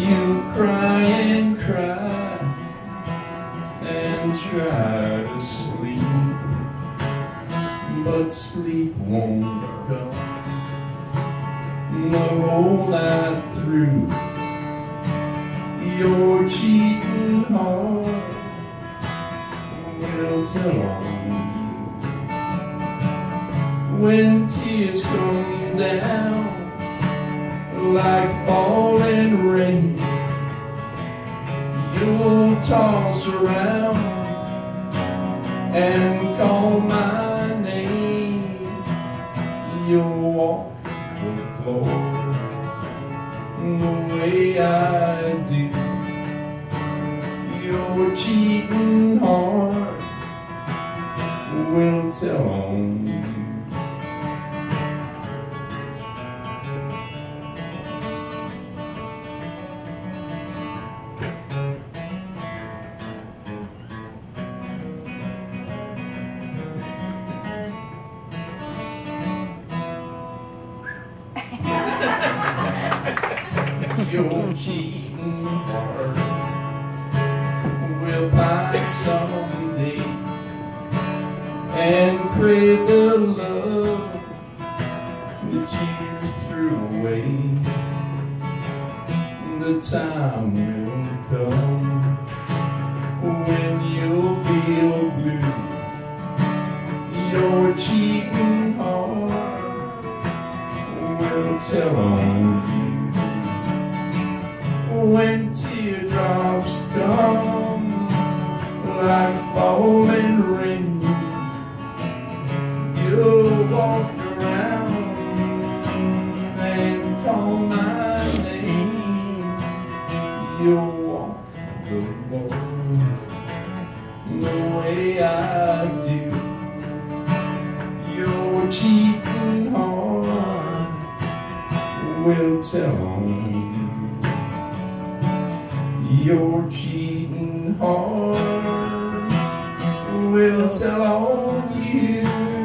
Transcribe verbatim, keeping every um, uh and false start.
You cry and cry and try to sleep, but sleep won't come the whole night through. Your cheating heart will tell on you when tears come down like falling rain. You'll toss around and call my name. You'll walk the floor the way I do. Your cheating heart will tell on you. Your cheating heart will pine someday and crave the love that you threw away. The time will come when you'll feel blue. Your cheating heart will tell on you. When teardrops come like falling rain, you'll walk around and call my name. You'll walk the floor the way I do. Your cheating heart will tell on you. Your cheating heart will tell on you.